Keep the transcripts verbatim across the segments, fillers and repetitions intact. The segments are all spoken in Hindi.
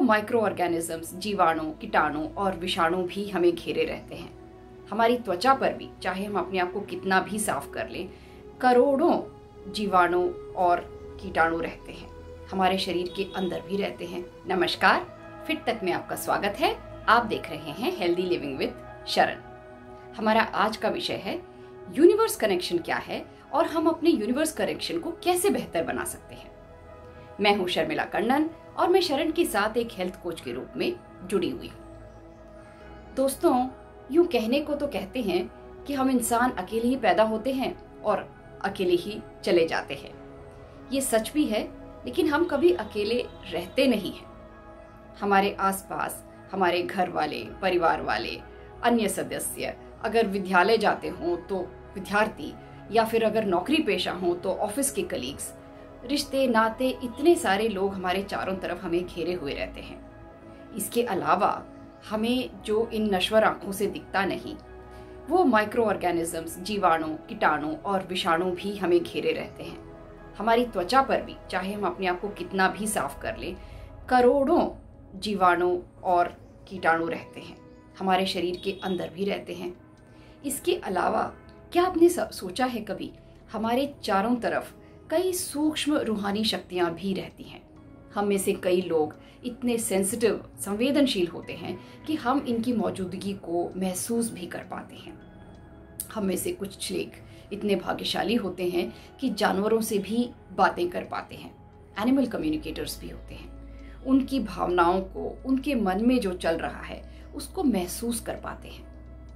माइक्रो ऑर्गेनिजम्स, जीवाणु, कीटाणु और विषाणु भी हमें घेरे रहते हैं। हमारी त्वचा पर भी, चाहे हम अपने आप को कितना भी साफ कर लें, करोड़ों जीवाणु और कीटाणु रहते हैं। हमारे शरीर के अंदर भी रहते हैं। नमस्कार, फिट तक में आपका स्वागत है। आप देख रहे हैं हेल्दी लिविंग विद शरण। हमारा आज का विषय है यूनिवर्स कनेक्शन क्या है और हम अपने यूनिवर्स कनेक्शन को कैसे बेहतर बना सकते हैं। मैं हूं शर्मिला कन्नन और मैं शरण के साथ एक हेल्थ कोच के रूप में जुड़ी हुई हूं। दोस्तों, यूं कहने को तो कहते हैं कि हम इंसान अकेले ही पैदा होते हैं और अकेले ही चले जाते हैं। ये सच भी है, लेकिन हम कभी अकेले रहते नहीं हैं। हमारे आसपास हमारे घर वाले, परिवार वाले, अन्य सदस्य, अगर विद्यालय जाते हों तो विद्यार्थी, या फिर अगर नौकरी पेशा हों तो ऑफिस के कलीग्स, रिश्ते नाते, इतने सारे लोग हमारे चारों तरफ हमें घेरे हुए रहते हैं। इसके अलावा हमें जो इन नश्वर आंखों से दिखता नहीं, वो माइक्रो ऑर्गेनिजम्स, जीवाणु, कीटाणु और विषाणु भी हमें घेरे रहते हैं। हमारी त्वचा पर भी, चाहे हम अपने आप को कितना भी साफ कर लें, करोड़ों जीवाणु और कीटाणु रहते हैं। हमारे शरीर के अंदर भी रहते हैं। इसके अलावा क्या आपने सोचा है कभी, हमारे चारों तरफ कई सूक्ष्म रूहानी शक्तियां भी रहती हैं। हम में से कई लोग इतने सेंसिटिव, संवेदनशील होते हैं कि हम इनकी मौजूदगी को महसूस भी कर पाते हैं। हम में से कुछ लोग इतने भाग्यशाली होते हैं कि जानवरों से भी बातें कर पाते हैं। एनिमल कम्युनिकेटर्स भी होते हैं। उनकी भावनाओं को, उनके मन में जो चल रहा है, उसको महसूस कर पाते हैं।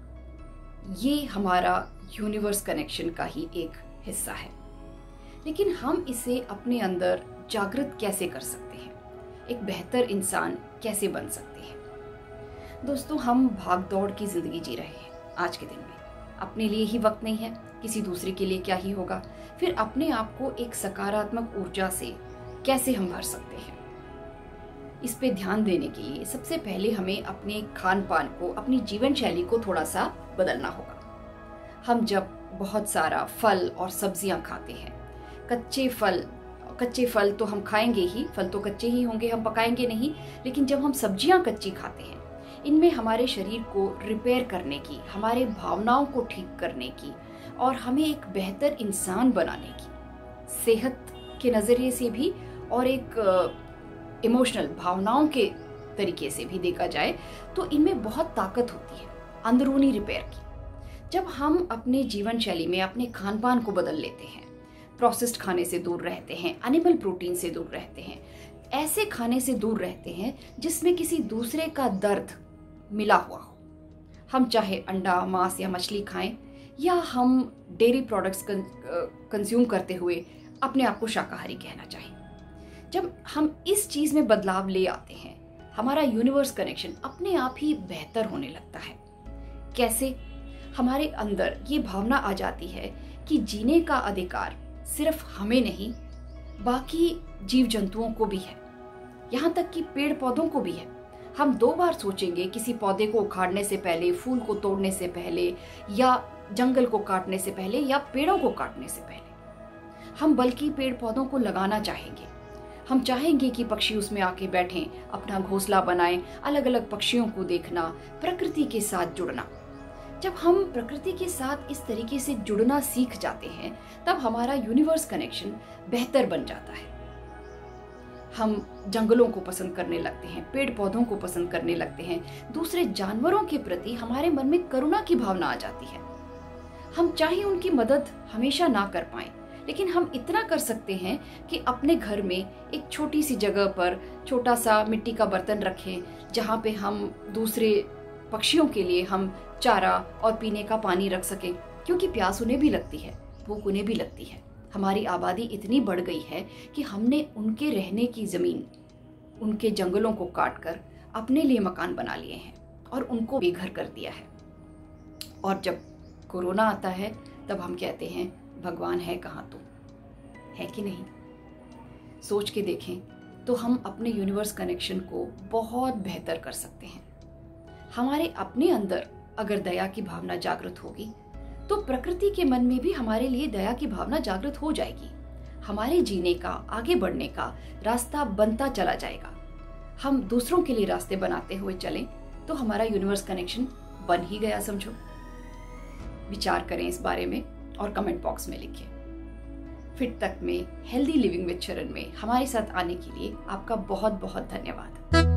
ये हमारा यूनिवर्स कनेक्शन का ही एक हिस्सा है। लेकिन हम इसे अपने अंदर जागृत कैसे कर सकते हैं? एक बेहतर इंसान कैसे बन सकते हैं? दोस्तों, हम भाग दौड़ की जिंदगी जी रहे हैं आज के दिन में। अपने लिए ही वक्त नहीं है, किसी दूसरे के लिए क्या ही होगा। फिर अपने आप को एक सकारात्मक ऊर्जा से कैसे हम भर सकते हैं? इस पे ध्यान देने के लिए सबसे पहले हमें अपने खान पान को, अपनी जीवन शैली को थोड़ा सा बदलना होगा। हम जब बहुत सारा फल और सब्जियां खाते हैं, कच्चे फल कच्चे फल तो हम खाएंगे ही, फल तो कच्चे ही होंगे, हम पकाएंगे नहीं। लेकिन जब हम सब्जियां कच्ची खाते हैं, इनमें हमारे शरीर को रिपेयर करने की, हमारे भावनाओं को ठीक करने की और हमें एक बेहतर इंसान बनाने की, सेहत के नज़रिए से भी और एक इमोशनल, भावनाओं के तरीके से भी देखा जाए तो इनमें बहुत ताकत होती है अंदरूनी रिपेयर की। जब हम अपने जीवन शैली में अपने खान पान को बदल लेते हैं, प्रोसेस्ड खाने से दूर रहते हैं, एनिमल प्रोटीन से दूर रहते हैं, ऐसे खाने से दूर रहते हैं जिसमें किसी दूसरे का दर्द मिला हुआ हो। हम चाहे अंडा, मांस या मछली खाएं, या हम डेयरी प्रोडक्ट्स कंज्यूम करते हुए अपने आप को शाकाहारी कहना चाहें। जब हम इस चीज में बदलाव ले आते हैं, हमारा यूनिवर्स कनेक्शन अपने आप ही बेहतर होने लगता है। कैसे? हमारे अंदर ये भावना आ जाती है कि जीने का अधिकार सिर्फ हमें नहीं, बाकी जीव जंतुओं को भी है, यहाँ तक कि पेड़ पौधों को भी है। हम दो बार सोचेंगे किसी पौधे को उखाड़ने से पहले, फूल को तोड़ने से पहले, या जंगल को काटने से पहले, या पेड़ों को काटने से पहले। हम बल्कि पेड़ पौधों को लगाना चाहेंगे। हम चाहेंगे कि पक्षी उसमें आके बैठें, अपना घोंसला बनाएं, अलग अलग पक्षियों को देखना, प्रकृति के साथ जुड़ना। जब हम प्रकृति के साथ इस तरीके से जुड़ना सीख जाते हैं, तब हमारा यूनिवर्स कनेक्शन बेहतर बन जाता है। हम जंगलों को पसंद करने लगते हैं, पेड़ पौधों को पसंद करने लगते हैं, दूसरे जानवरों के प्रति हमारे मन में करुणा की भावना आ जाती है। हम चाहे उनकी मदद हमेशा ना कर पाएं, लेकिन हम इतना कर सकते हैं कि अपने घर में एक छोटी सी जगह पर छोटा सा मिट्टी का बर्तन रखें, जहाँ पे हम दूसरे पक्षियों के लिए हम चारा और पीने का पानी रख सकें, क्योंकि प्यास उन्हें भी लगती है, भूख उन्हें भी लगती है। हमारी आबादी इतनी बढ़ गई है कि हमने उनके रहने की जमीन, उनके जंगलों को काटकर अपने लिए मकान बना लिए हैं और उनको बेघर कर दिया है। और जब कोरोना आता है, तब हम कहते हैं भगवान है कहाँ तू, है कि नहीं? सोच के देखें तो हम अपने यूनिवर्स कनेक्शन को बहुत बेहतर कर सकते हैं। हमारे अपने अंदर अगर दया की भावना जागृत होगी, तो प्रकृति के मन में भी हमारे लिए दया की भावना जागृत हो जाएगी। हमारे जीने का, आगे बढ़ने का रास्ता बनता चला जाएगा। हम दूसरों के लिए रास्ते बनाते हुए चलें तो हमारा यूनिवर्स कनेक्शन बन ही गया समझो। विचार करें इस बारे में और कमेंट बॉक्स में लिखें। फिट तक में हेल्दी लिविंग विद शरण में हमारे साथ आने के लिए आपका बहुत बहुत धन्यवाद।